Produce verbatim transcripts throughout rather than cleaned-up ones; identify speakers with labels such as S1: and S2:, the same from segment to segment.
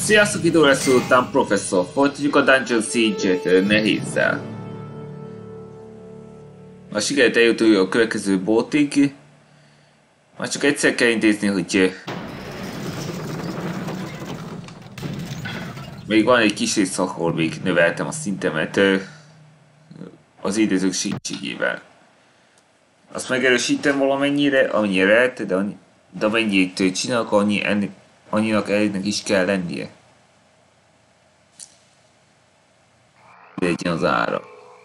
S1: Sziasztok, idő lesz után professzor. Folytatjuk a Dungeon Siege-et nehézzel. Ma sikerült eljutni a következő bótig. Már csak egyszer kell intézni, hogy még van egy kis rész, ahol még növeltem a szintemet az idézők segítségével. Azt megerősítem valamennyire, amennyire lehet, de, annyi, de amennyit csinálok, annyi, ennek, annyinak elégnek is kell lennie. Legyen az ára.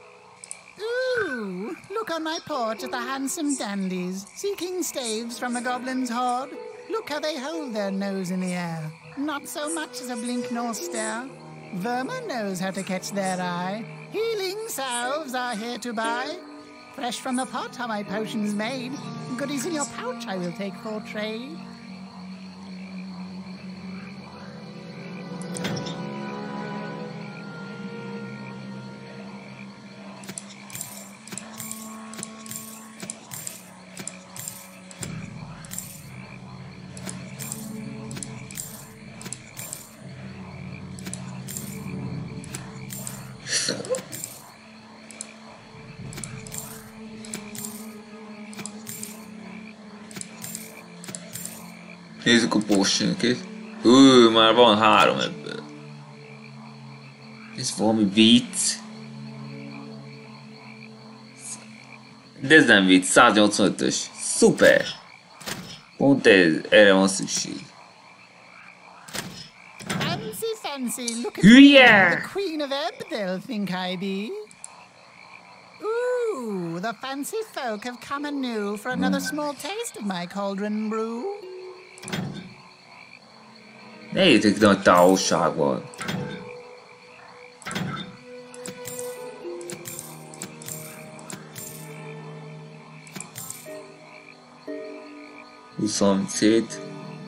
S2: Ooh, look on my porch at the handsome dandies, seeking staves from the goblin's hoard. Look how they hold their nose in the air. Not so much as a blink nor stare. Verma knows how to catch their eye. Healing salves are here to buy. Fresh from the pot are my potions made. Goodies in your pouch I will take for trade.
S1: Nézzük a potionöket. Hú, már van három ebből. Ez valami vicc. De ez nem vicc, száznyolcvanötös. Szuper! Pont ez, erre van szükség.
S2: Fancy, fancy, look at
S1: Hülye!
S2: me, the Queen of Ebb, they'll think I be. Ooh, the fancy folk have come anew for another small taste of my cauldron brew.
S1: Ne értek nagy távolságban. Húszom szét.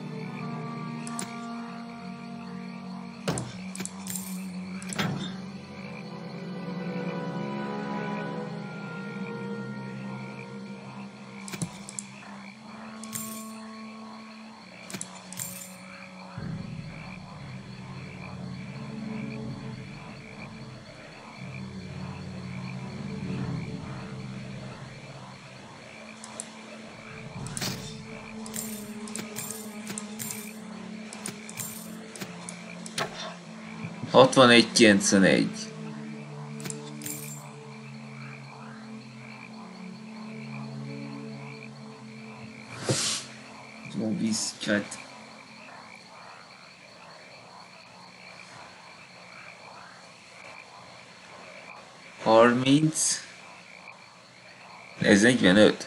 S1: hatvanegy kilencvenegy. Jó viszket. harminc. Ez negyvenöt.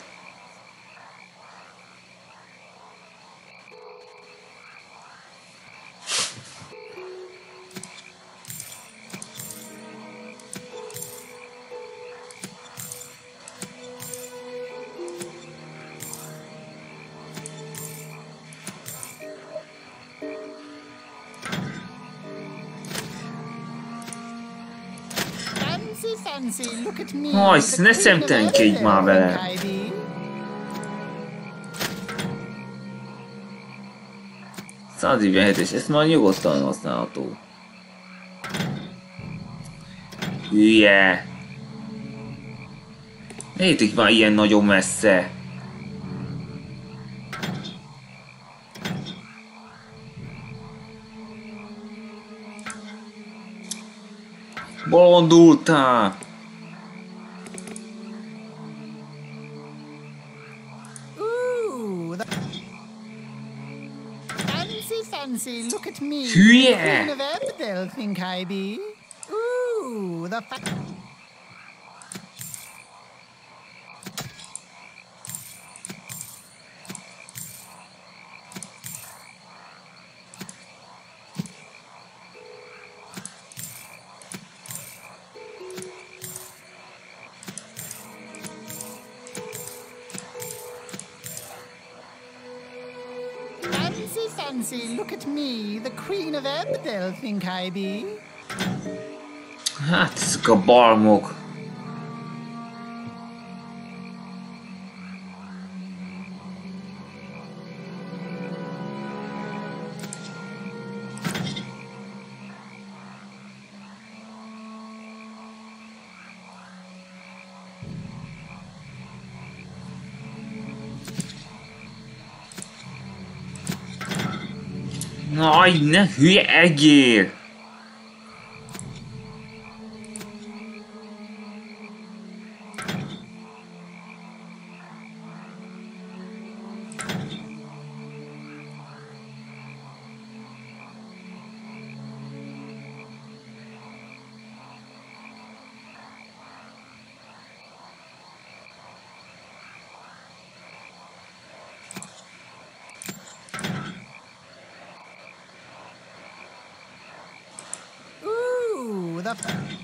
S1: Haj, ne szemtelenkedj már vele! száznegyvenhetes, ez már nyugodtan használható. Hülye! Ne értik már ilyen nagyon messze! Bolondultál!
S2: Fancy, look at me.
S1: Hülye!
S2: Queen of Ebb, they'll think I be. Ooh, the fa- Fancy, look at me, the Queen of Ebb, they'll think I be.
S1: Hát, ezek a barmok. Aj, ne hülye egér!
S2: Ooh, the...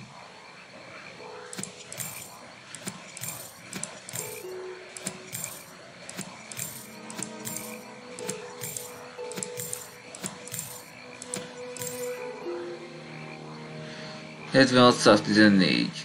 S1: hetvenhat-száztizennégy.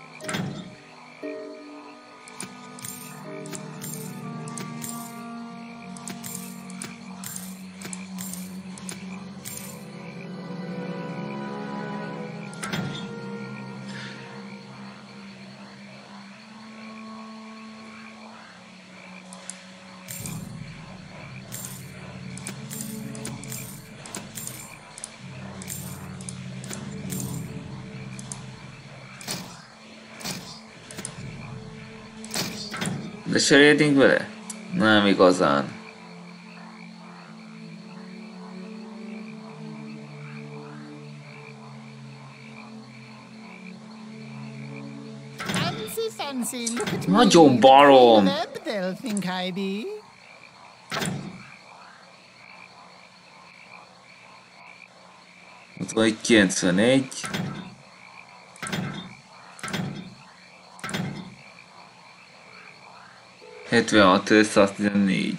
S1: De cseréltünk vele? Nem igazán.
S2: Fancy, fancy, look at me.
S1: Nagyon barom.
S2: Web they'll think I be.
S1: Ott van egy kilencvenegy. hetvenhat-száztizennégy.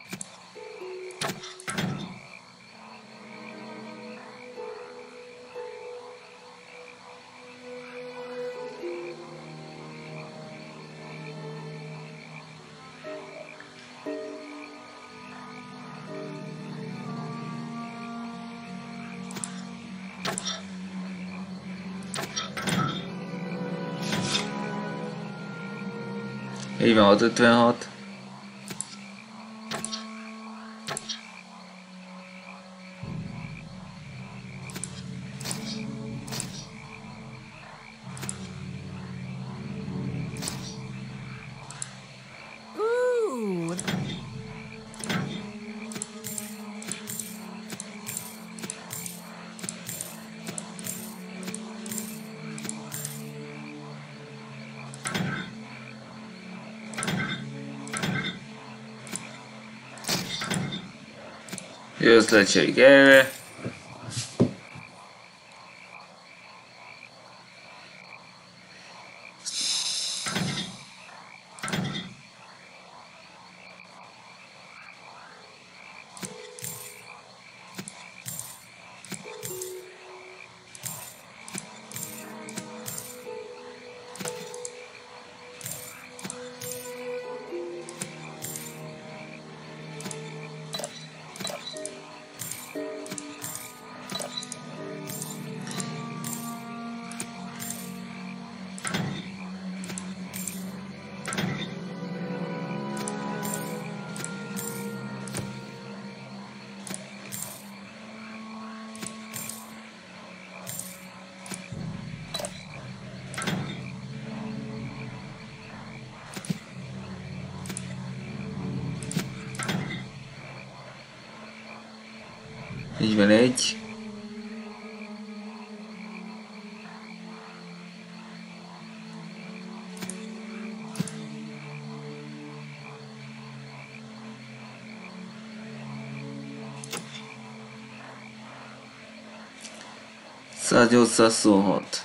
S1: negyvenhat ötvenhat.
S2: Ooh,
S1: Jössz lecseréljük erre. negyvenegy. száznyolcszázhuszonhat.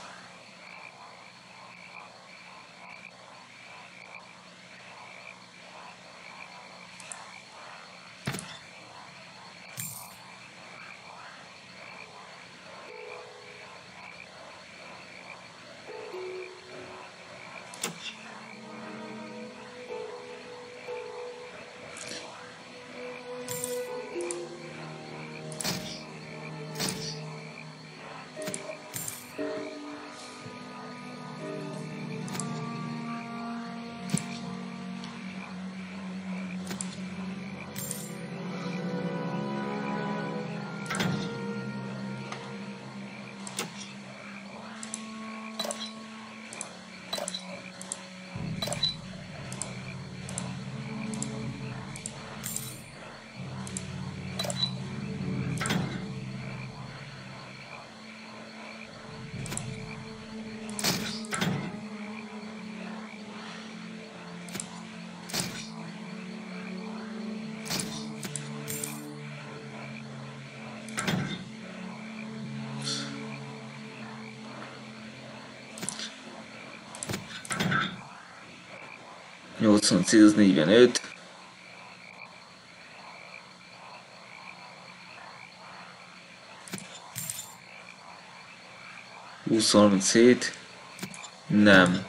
S1: nyolcvan cél negyvenöt. húsz harminchét. Nem.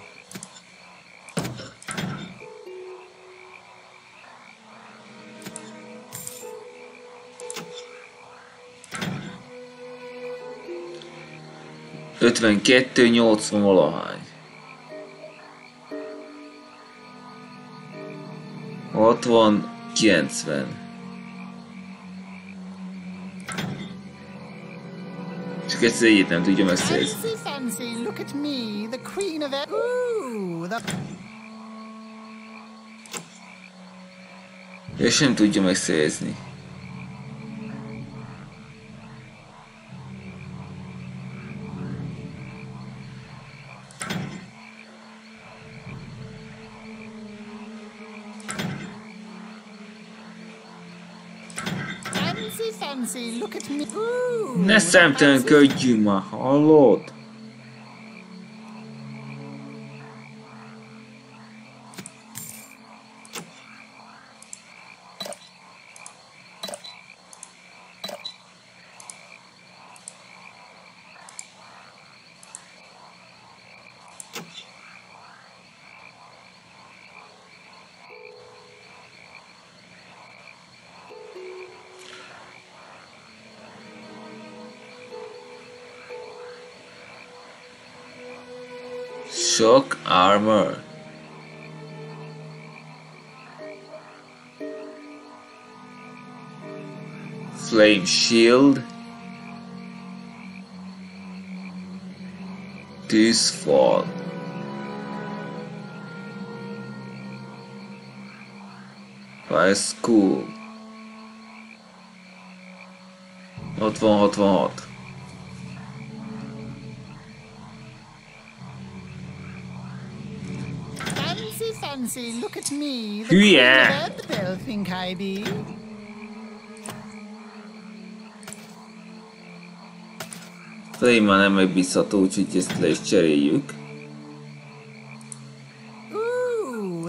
S1: ötvenkettő nyolcvan valahány. hatvan kilencven. Csak ezt az egyet nem tudja megszerezni.
S2: Fancy, fancy, look at me, the queen of e- Ooh, the...
S1: Ő sem tudja megszerezni.
S2: Fancy, fancy, look at me. Ooh,
S1: Ne szemtelenkedjünk már, hallod? Shock armor. Flame shield. Tűzfal. Fire school. hatvan hatvanhat.
S2: Fancy, fancy, look at me, the
S1: Hülye!
S2: queen of ebb, they'll think I be.
S1: Flame már nem megbízható, úgyhogy ezt le is cseréljük.
S2: Ooh,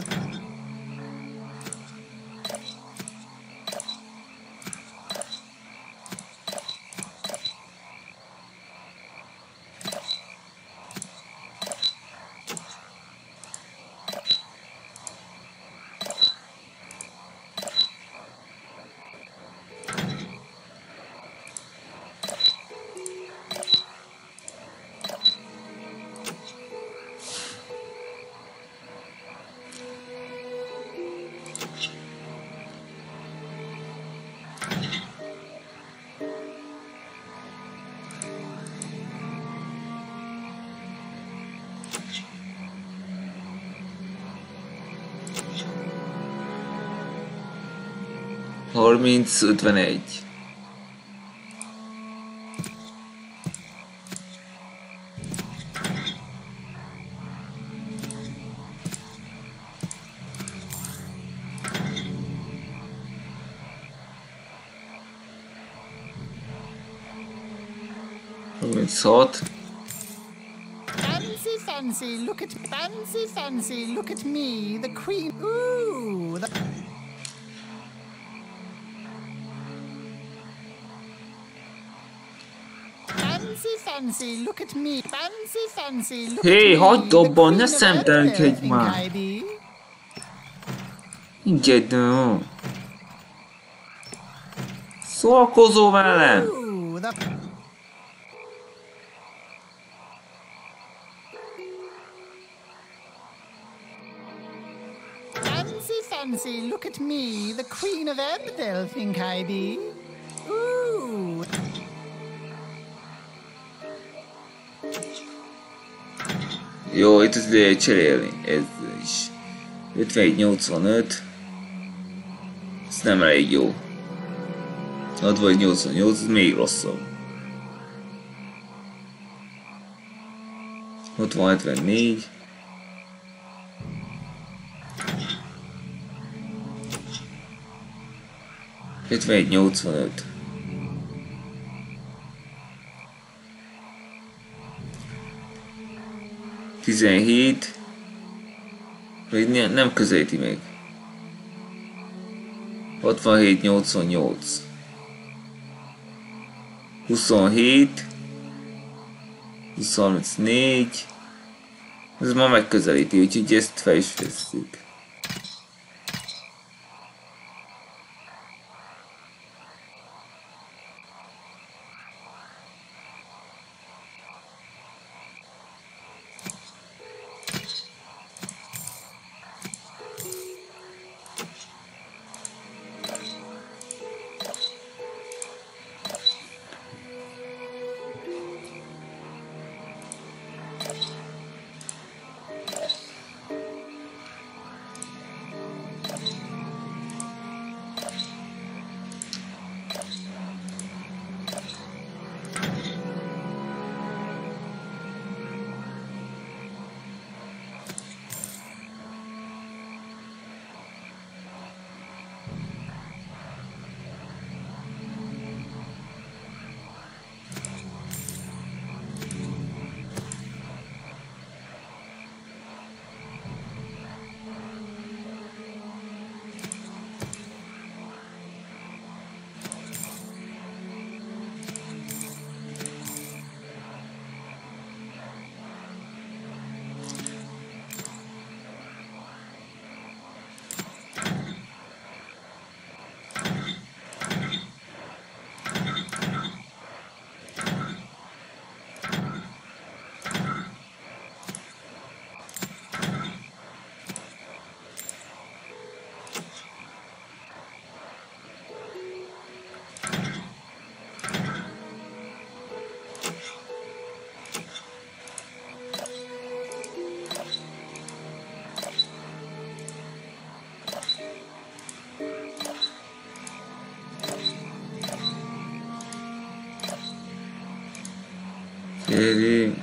S1: harminc ötvenegy. harminchat.
S2: fancy, fancy, look at fancy, fancy, look at me, the queen. Ooh, the... Fancy, fancy, look at me. Fancy, fancy, look
S1: Hé,
S2: at me.
S1: hagyd
S2: the
S1: abban,
S2: queen
S1: ne
S2: of
S1: szemtelenkedj
S2: ebb, they'll think
S1: már.
S2: I be.
S1: Engedd. Szórakozol velem?
S2: Ooh, the... Fancy, fancy, look at me, the queen of ebb, they'll think I be. Ooh.
S1: Jó, itt ezt lehet cserélni. Ez is. ötvenegy nyolcvanöt. Ez nem elég jó. hatvan nyolcvannyolc, ez még rosszabb. hatvan hetvennégy. ötvenegy nyolcvanöt. tizenhét Még ne, nem közelíti még. hatvanhét nyolcvannyolc. huszonhét. huszonnégy. Ez ma megközelíti, úgyhogy ezt fel is vesszük. Gyerünk!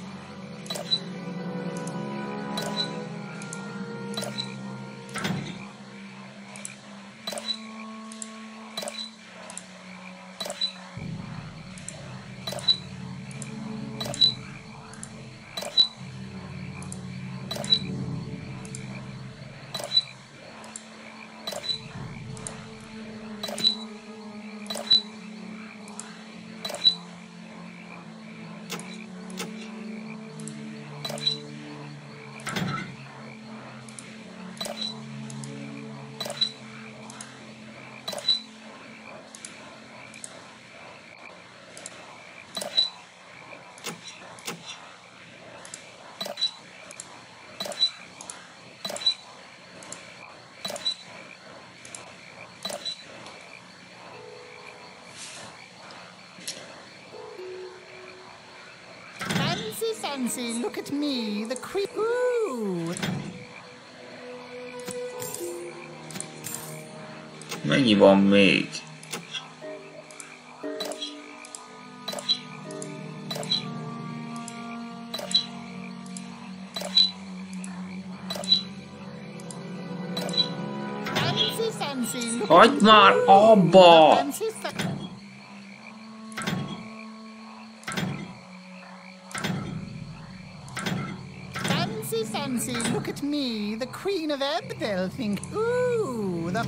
S2: Fancy, fancy, look at me, the creep. Ooh!
S1: Mennyi van még?
S2: Fancy, fancy, look
S1: Hagyd
S2: at
S1: már
S2: me.
S1: abba!
S2: Fancy, fa- Fancy, fancy, look at me, the Queen of Ebb, they'll think. Ooh, the...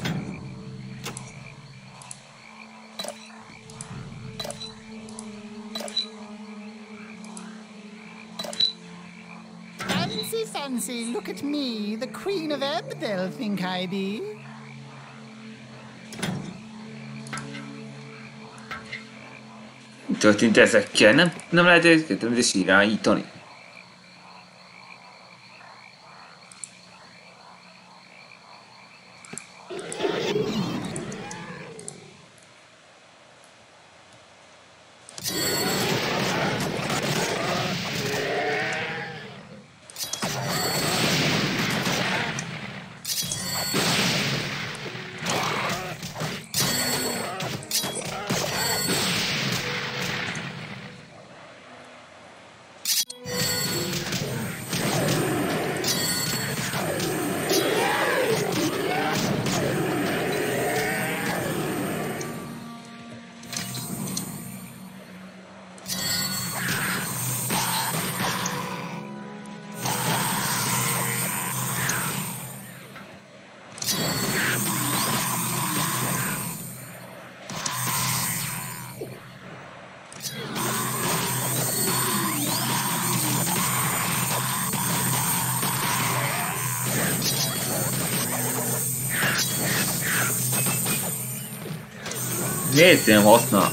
S2: Fancy, fancy, look at me, the Queen of Ebb, they'll think I be.
S1: Mi történt ezekkel? Nem, nem lehet ezeket nem is irányítani. Miért nem használ?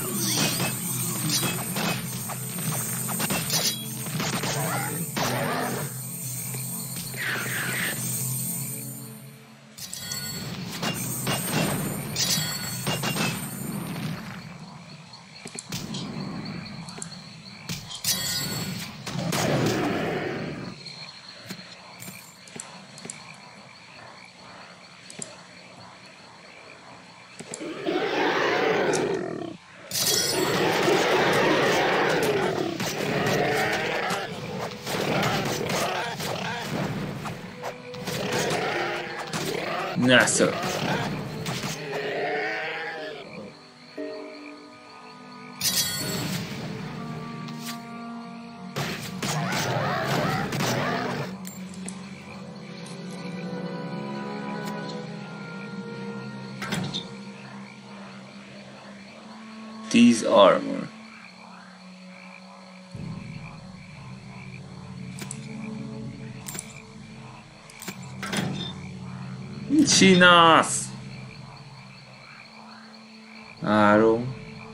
S1: Nesze. These armor. Mit csinálsz? Három.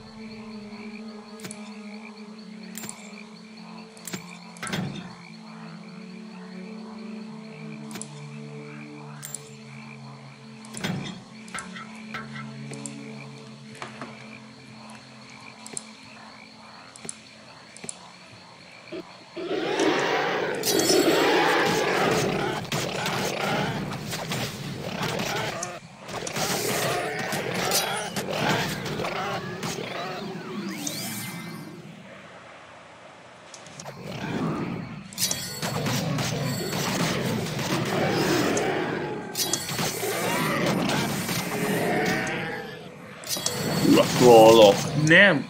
S1: Gratulálok, nem?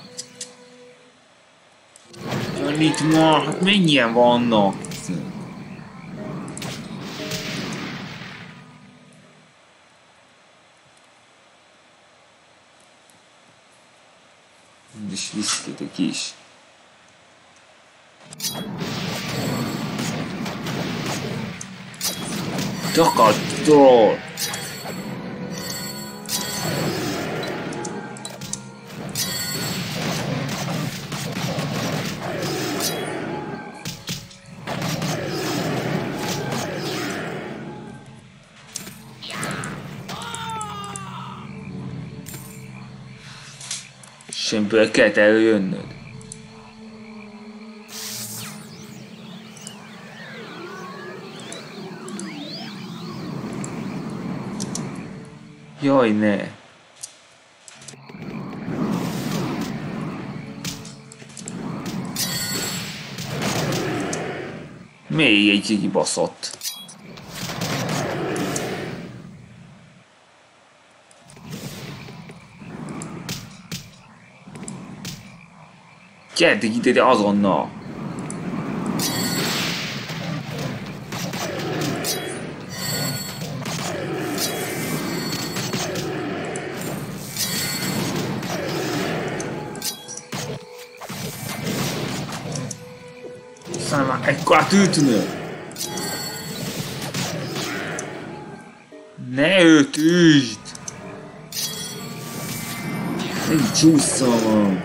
S1: Itt ma, hát mennyien vannak? És viszketek is. Takadtól! Semből kellett előjönnöd. Jaj, ne! Még egy kibaszott. Gyertek ide azonnal! Aztán már ekkorát ütnő! Ne őt üsd! Egy csúszom!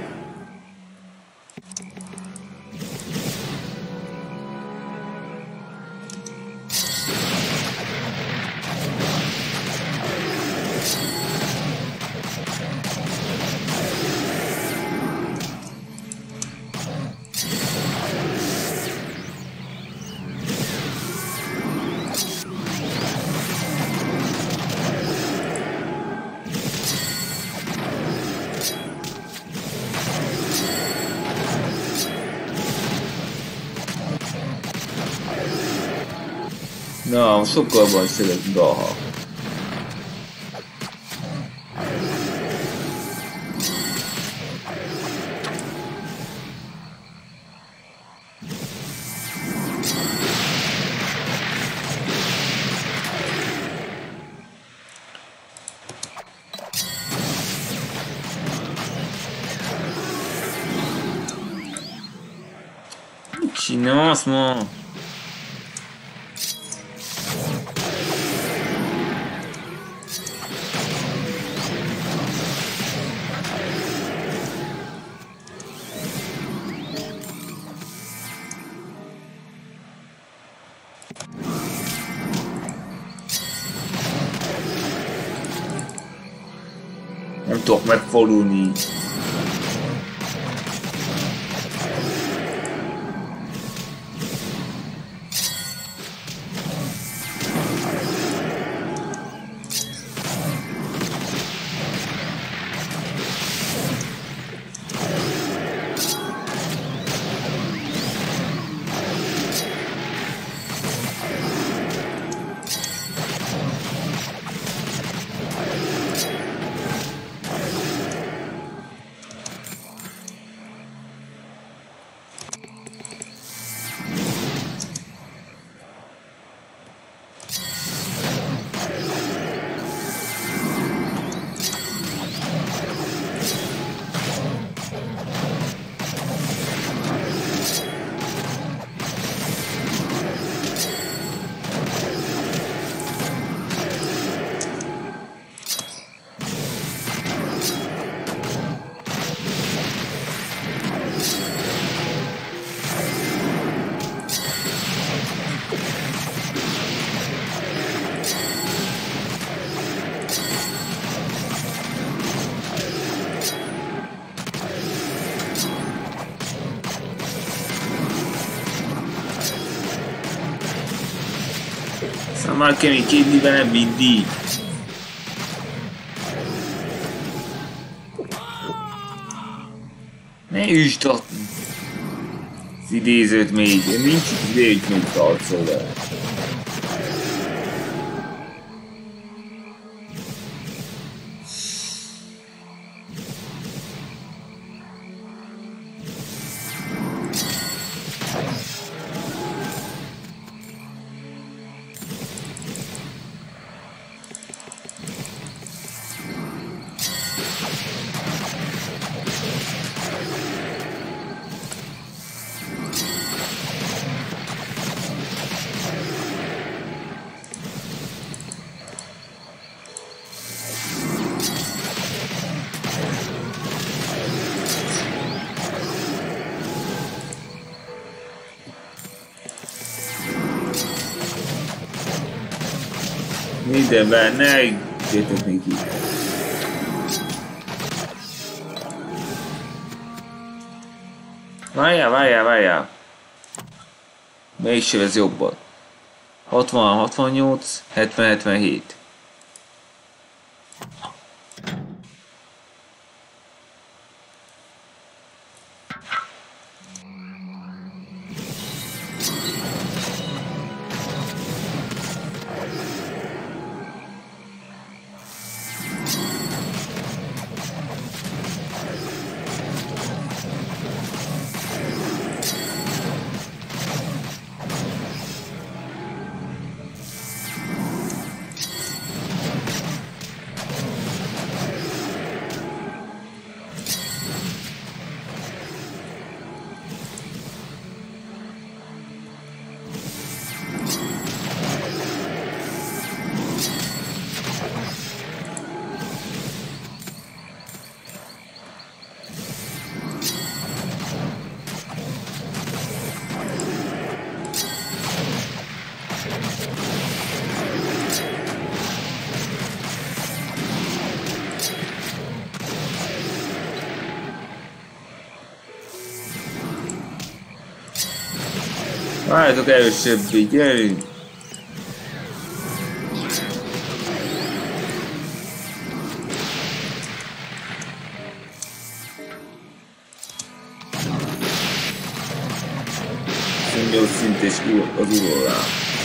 S1: Na, sokkal van szeret Gaha. Mit csinálsz ma? tudok megfordulni. Már keménykedni velem mindig. Ne üsd az idézőt még, nincs idézőt még tartszol vele. Mindenben ne jöttek neki. Várjál, várjál, várjál. Melyik se vesz jobban? hatvan, hatvannyolc, hetven, hetvenhét. Várjátok erősebbé, gyerünk! huszonnyolc szintes az uralám.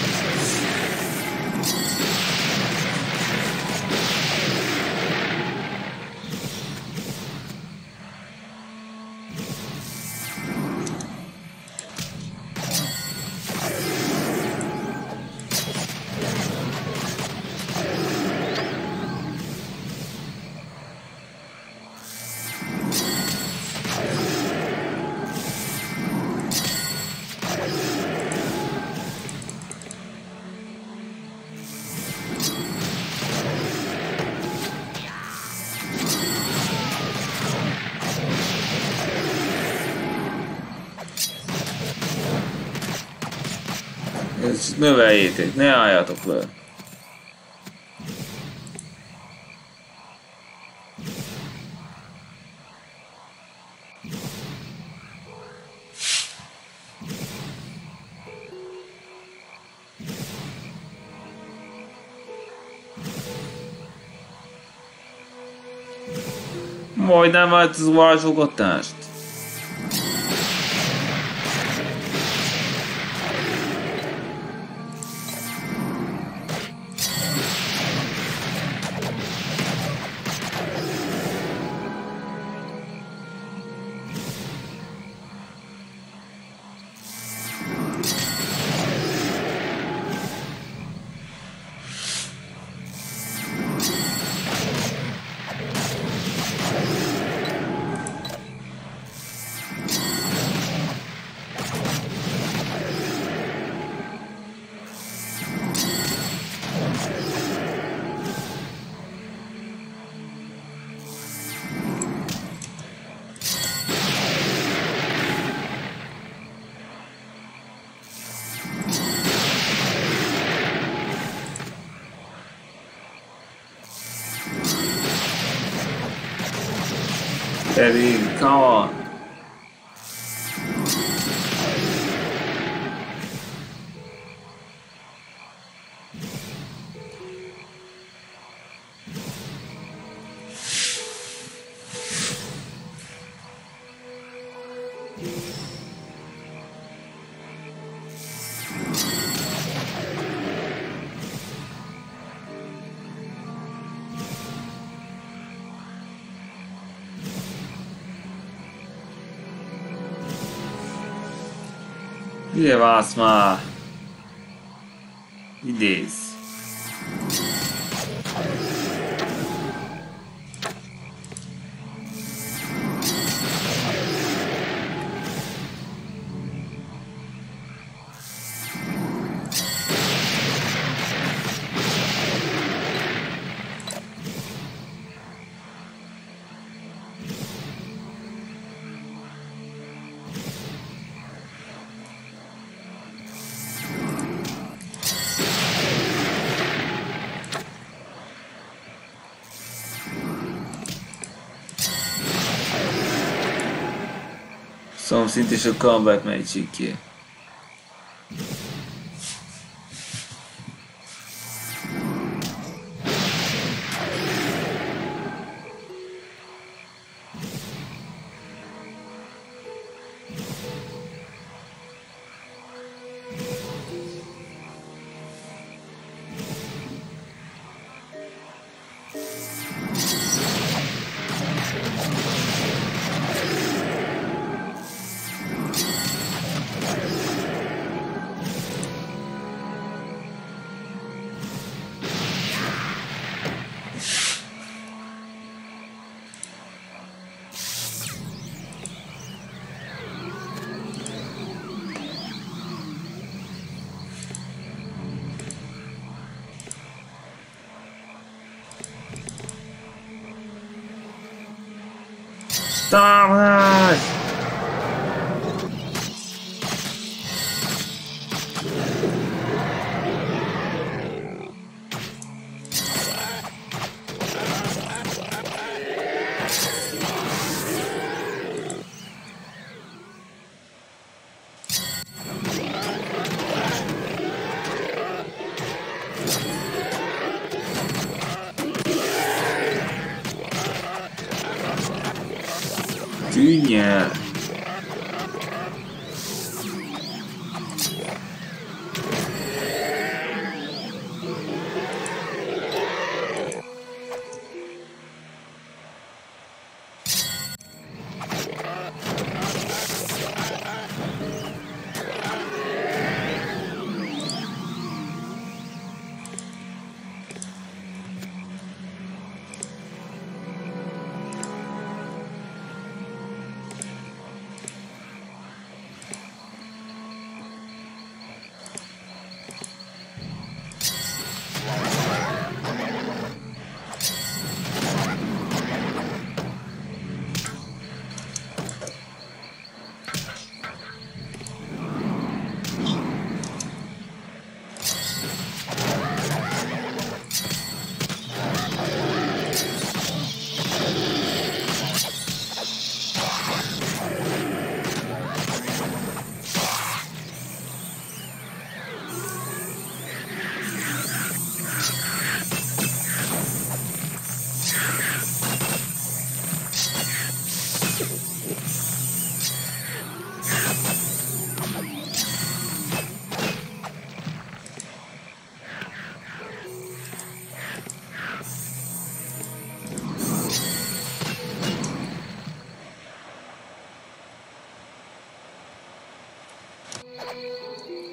S1: Ezt növeljétek, ne álljatok le. Majdnem változ a varázsogatást. Eddie, come on. Ide vás már! Idéz! Szóval szintén a combat magic-je. Tamás! Tűnj el!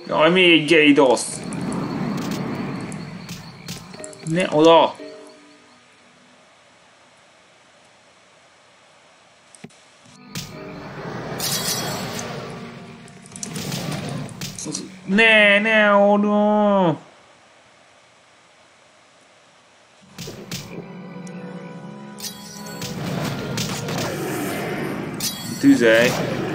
S1: Jaj, még egy Gyarados! Ne oda! Ne, ne oda! Tüzelj!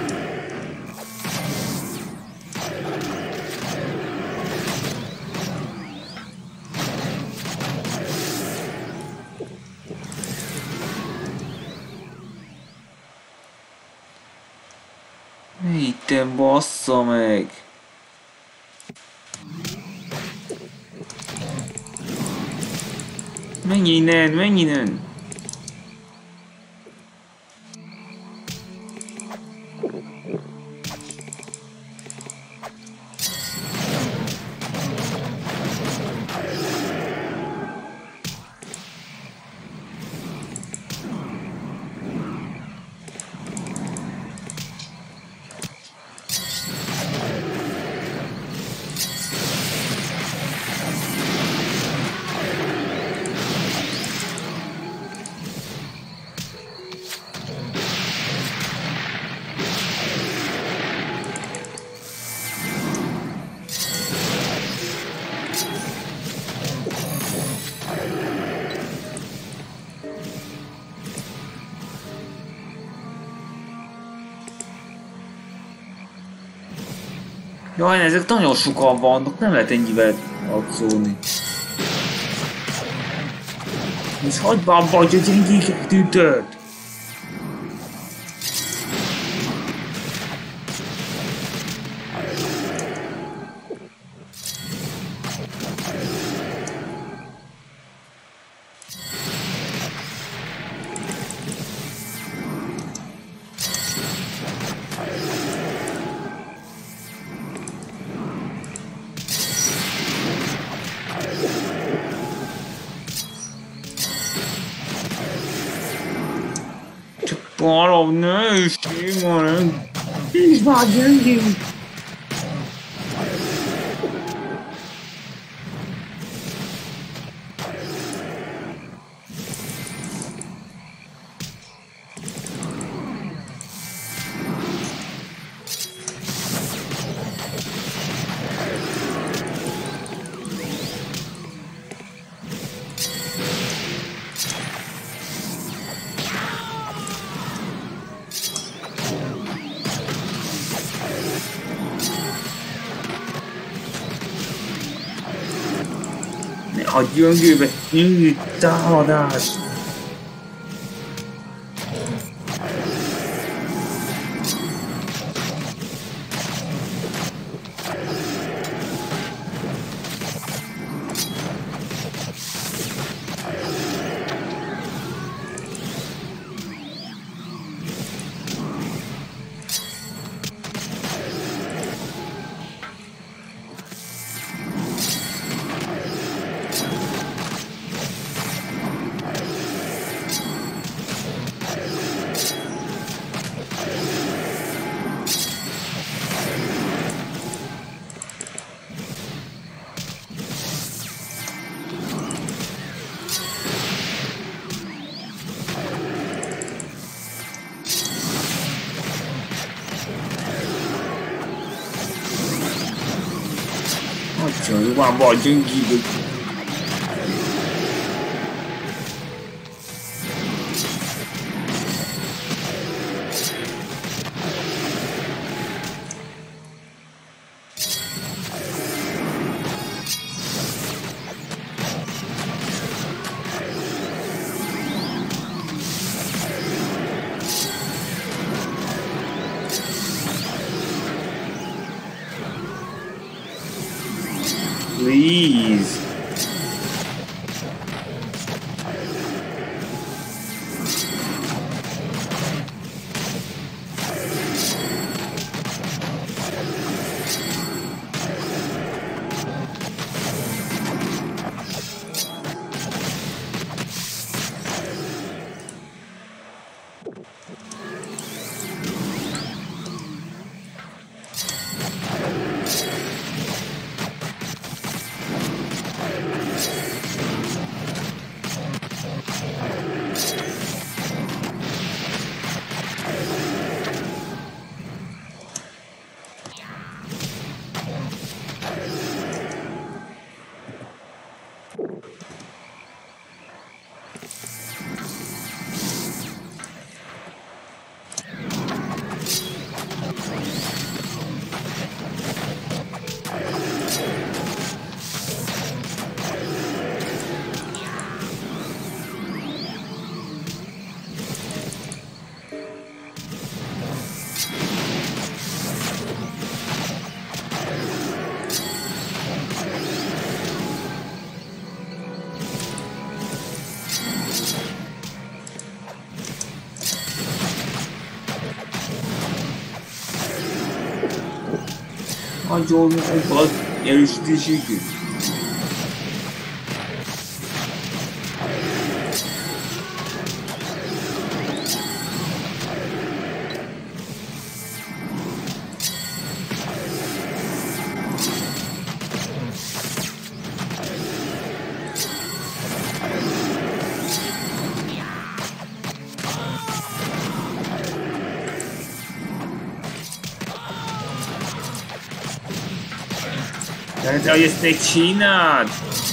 S1: Itten bassza meg! Menj innen, menj innen! Jaj, ezek nagyon sokan vannak, nem lehet ennyivel adszólni. És hagyd már abba, hogy a gyengéket ütöd! Barom, nehézség van, és már gyengébb. A gyöngébe nyílt támadás! Trời ơi, bỏ chân gì được. Please. Nagyon az erősítésig. Tehát, hogy ezt te csináld!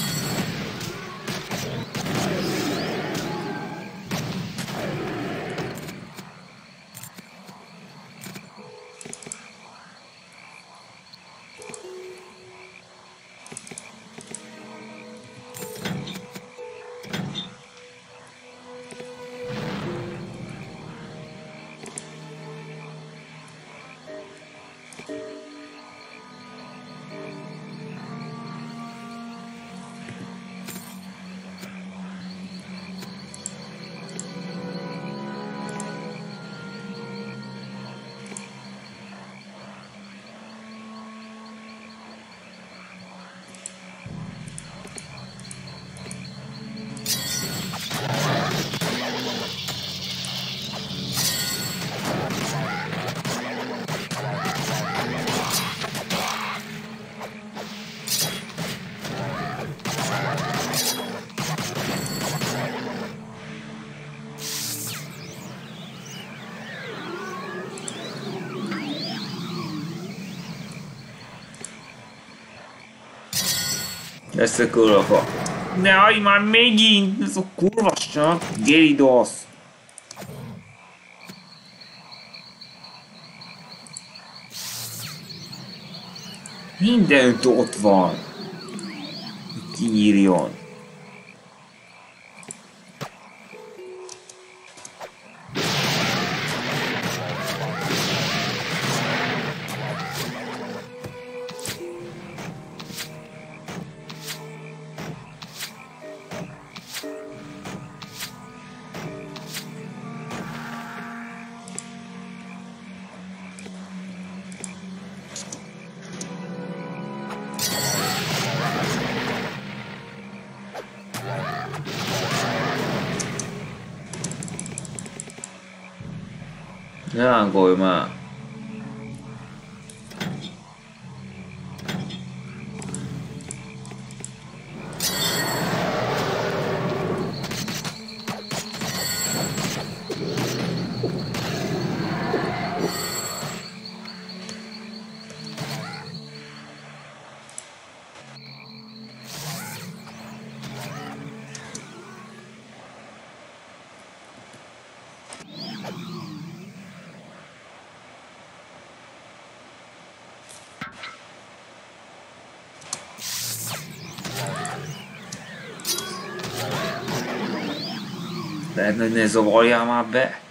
S1: Ezt a kurva fa. Ne állj már megint! Ez a kurva csak! Gyeridos! Mindent ott van! Kinyírjon! Ne lángolj már! Lehet, hogy ne zavarjál már be.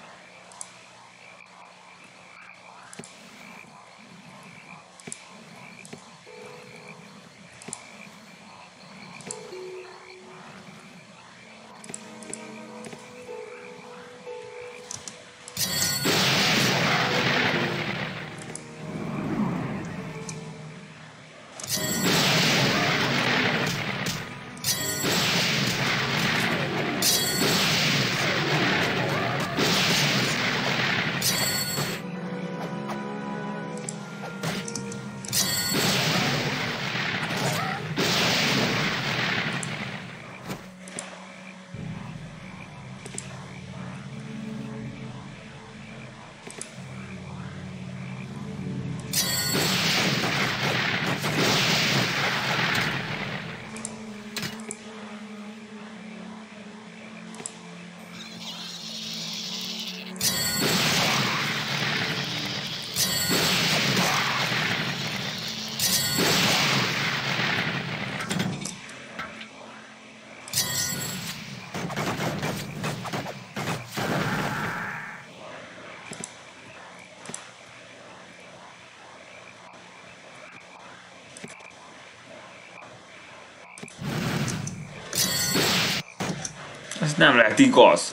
S1: Nem lehet igaz.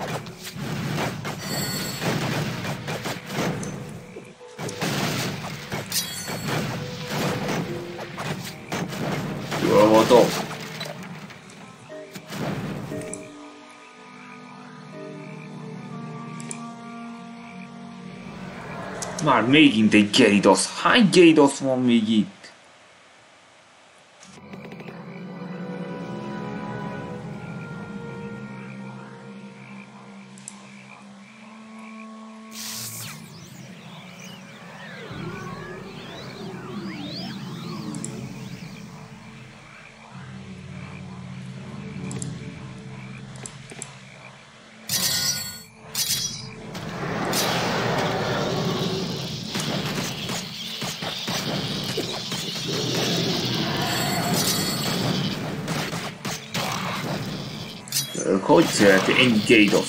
S1: Jól voltam. Már megint egy Gyarados. Hány Gyarados van még itt? Hogy szereti ennyi Gyarados?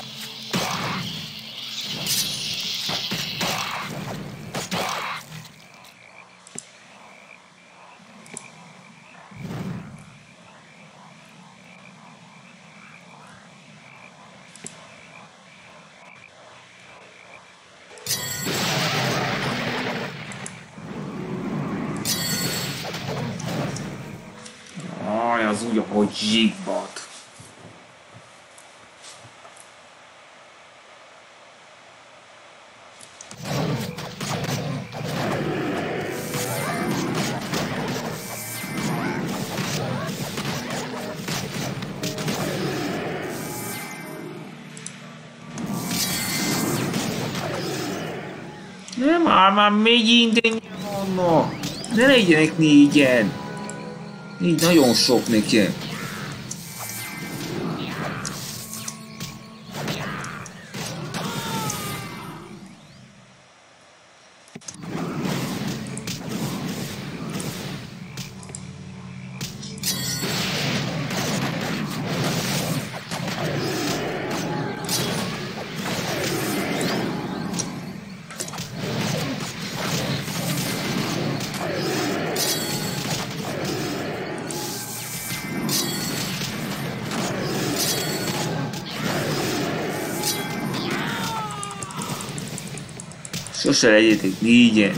S1: Aj, az úgy, ahogy zsibbat. Nem, már, már megint ennyi vannak. Ne legyenek négyen. Így nagyon sok nekem. Sose legyetek négyen.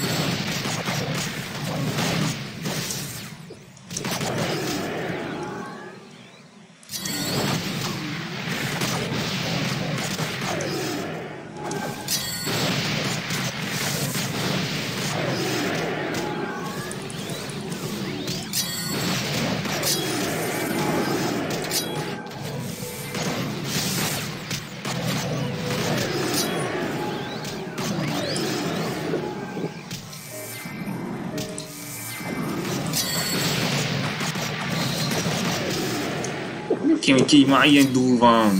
S1: Nekem így már ilyen durván.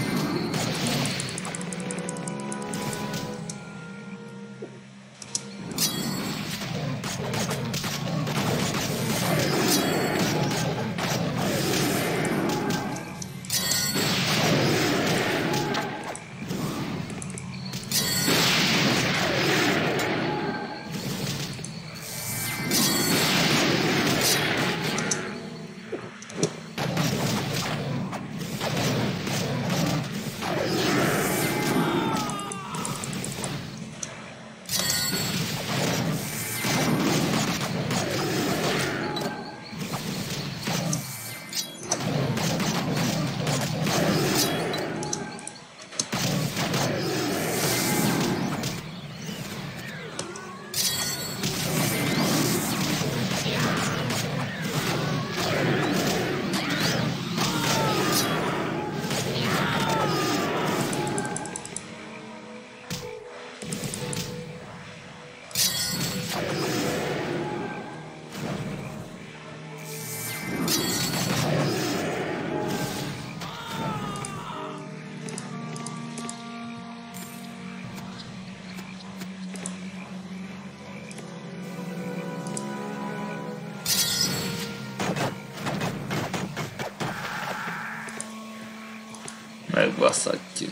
S1: Megbasszatjuk.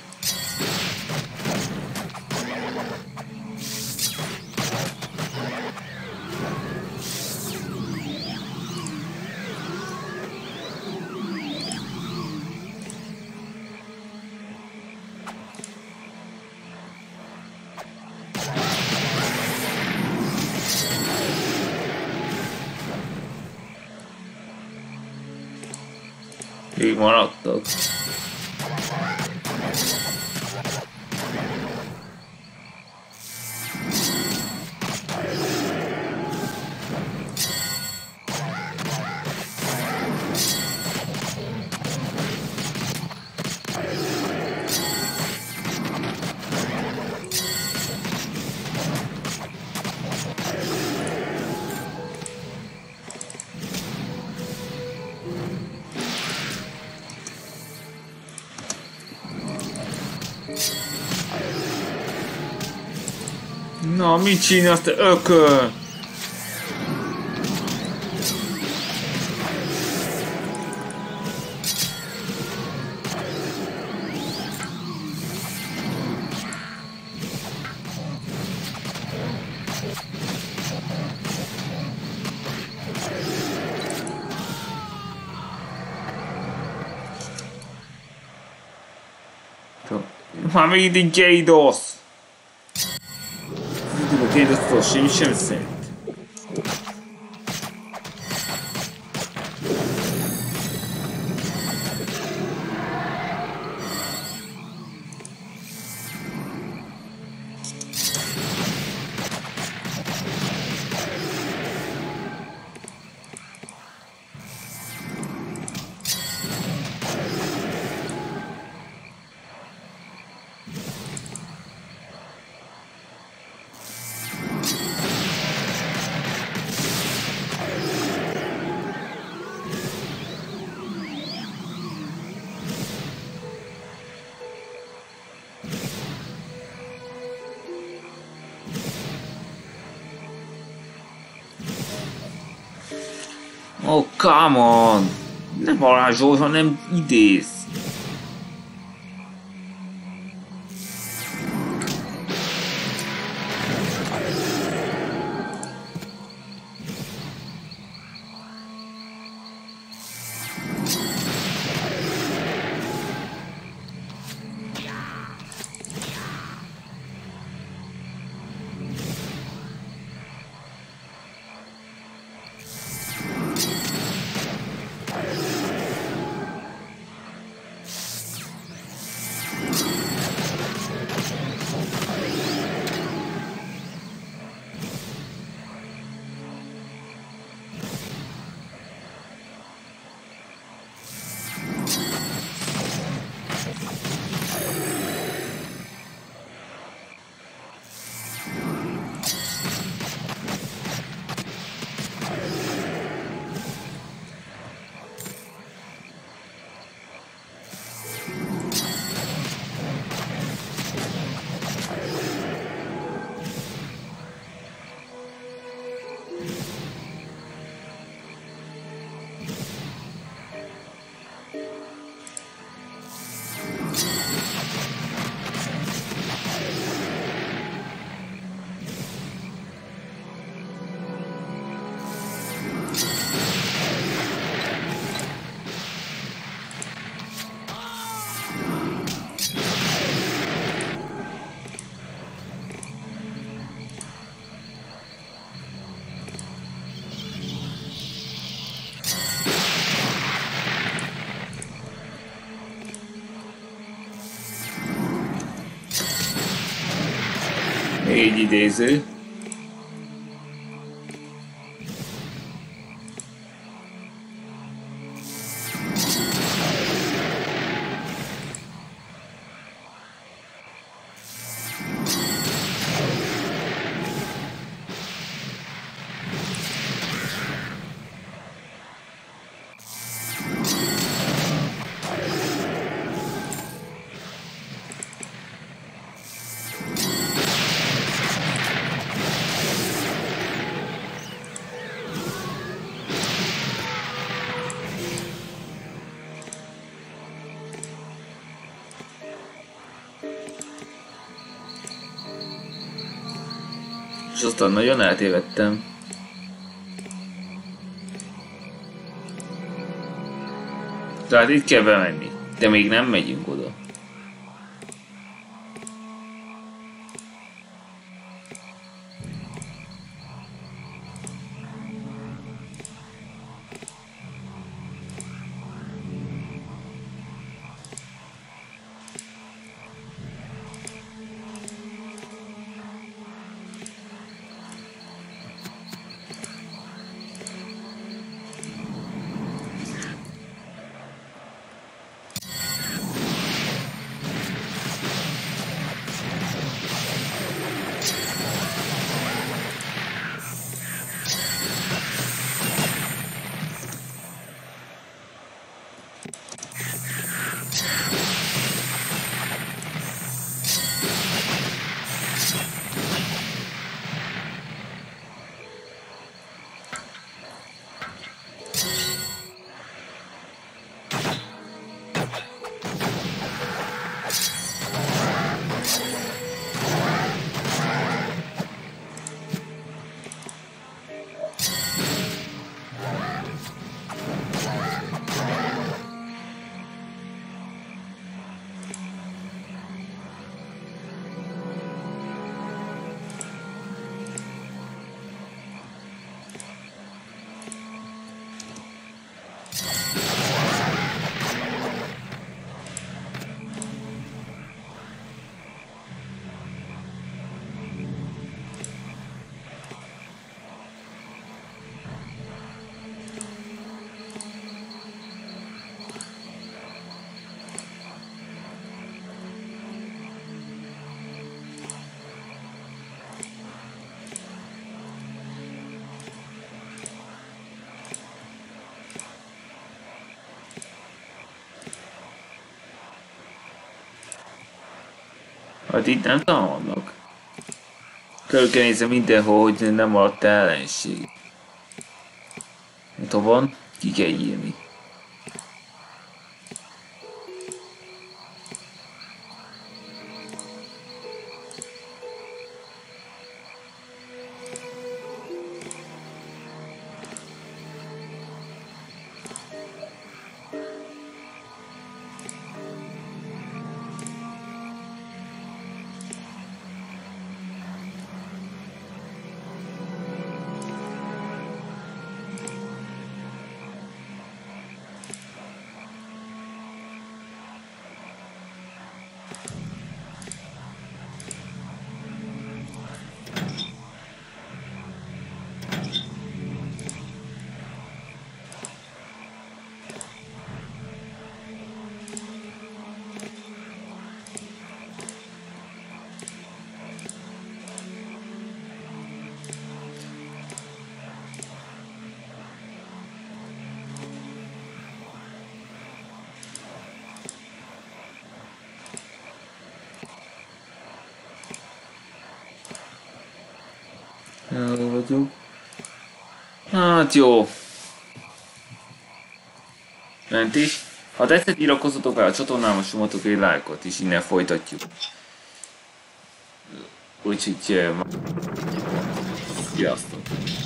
S1: Még maradtak. Na, mit csinálsz, te ököl? Már még egy Gyarados! A Gyarados sem sem szent. Oh, come on! Nem varázsol, hanem idéz. Négy idéző. És aztán nagyon eltévedtem. Tehát itt kell bemenni, de még nem megyünk oda. Hát itt nem támadnak. Körülkenézem mindenhol, hogy nem maradt ellenség. Hát ha van, ki kell írni. Hol vagyok? Hát jó. Mentés. Ha tetszett, iratkozzatok fel a csatornámra, somatok egy lájkot, és innen folytatjuk. Úgyhogy... Sziasztok!